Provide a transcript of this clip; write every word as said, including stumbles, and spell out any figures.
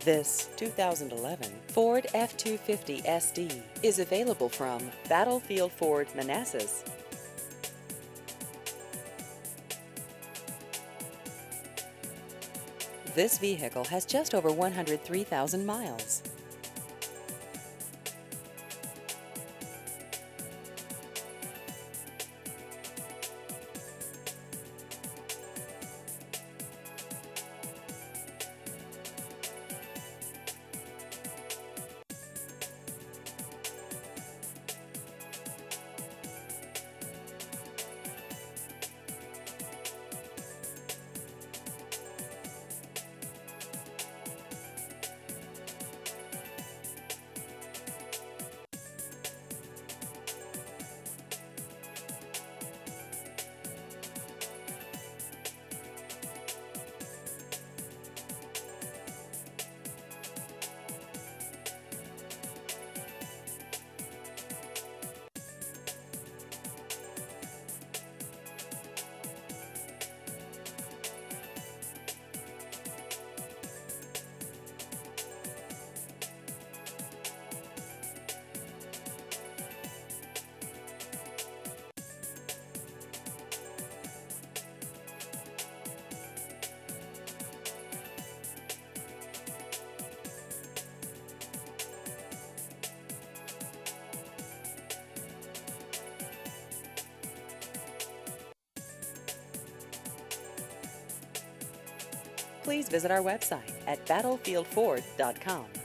This two thousand eleven Ford F two fifty S D is available from Battlefield Ford Manassas. This vehicle has just over one hundred three thousand miles. Please visit our website at battlefield ford dot com.